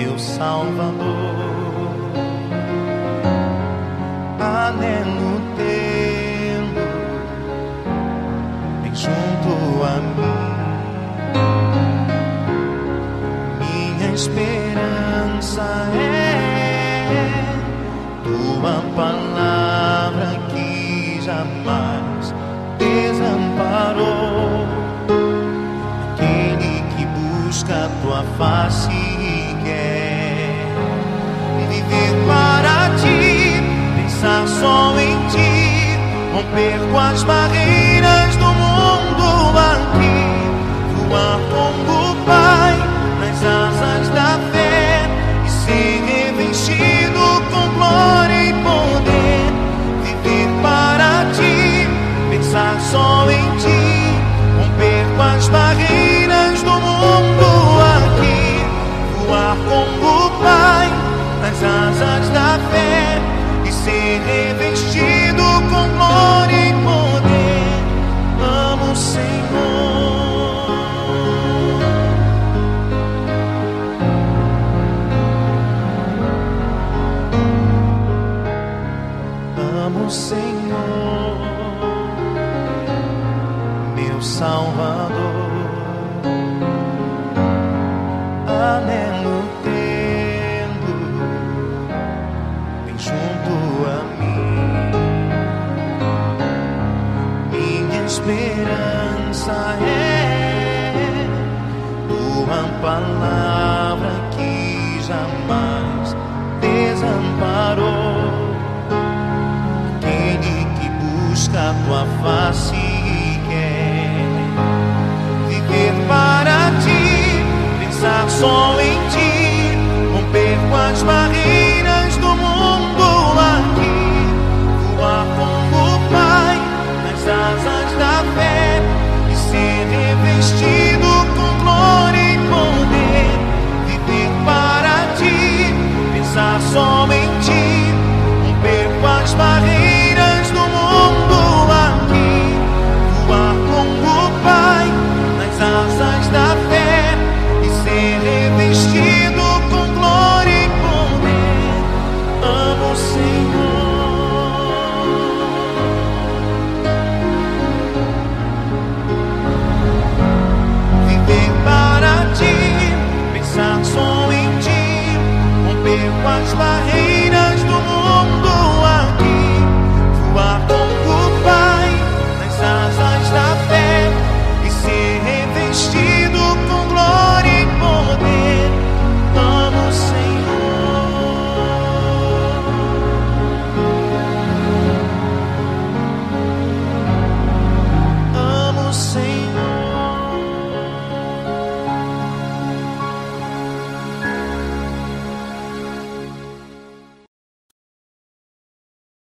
meu Salvador. Anelo tê-lo bem junto a mim. Minha esperança é tua palavra que jamais desamparou. Aquele que busca tua face e quer viver para ti, pensar só em ti, romper com as barreiras do mundo aqui, voar como o Pai nas asas da fé e ser revestido com glória e poder. Viver para ti, pensar só em ti, romper com as barreiras do mundo aqui, voar como o Pai nas asas da fé e ser revestido com glória e poder. Amo o Senhor, amo o Senhor, meu Salvador. Anelo tê-lo bem junto a mim. Minha esperança é tua palavra que jamais desamparou. Aquele que busca a tua face e quer viver para ti, pensar só em ti, romper com as barreiras do mundo aqui, voar como o Pai nas asas da fé e ser revestido com glória e poder. Viver para ti, pensar só em ti, romper com as barreiras do mundo aqui, voar como o Pai nas asas da fé e ser revestido com glória e poder. Amo o Senhor, viver para ti, pensar só em ti, romper com as barreiras